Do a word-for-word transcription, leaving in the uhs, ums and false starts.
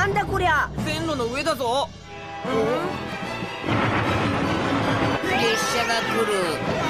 なんだこりゃ。 線路の上だぞ。 列車が来る。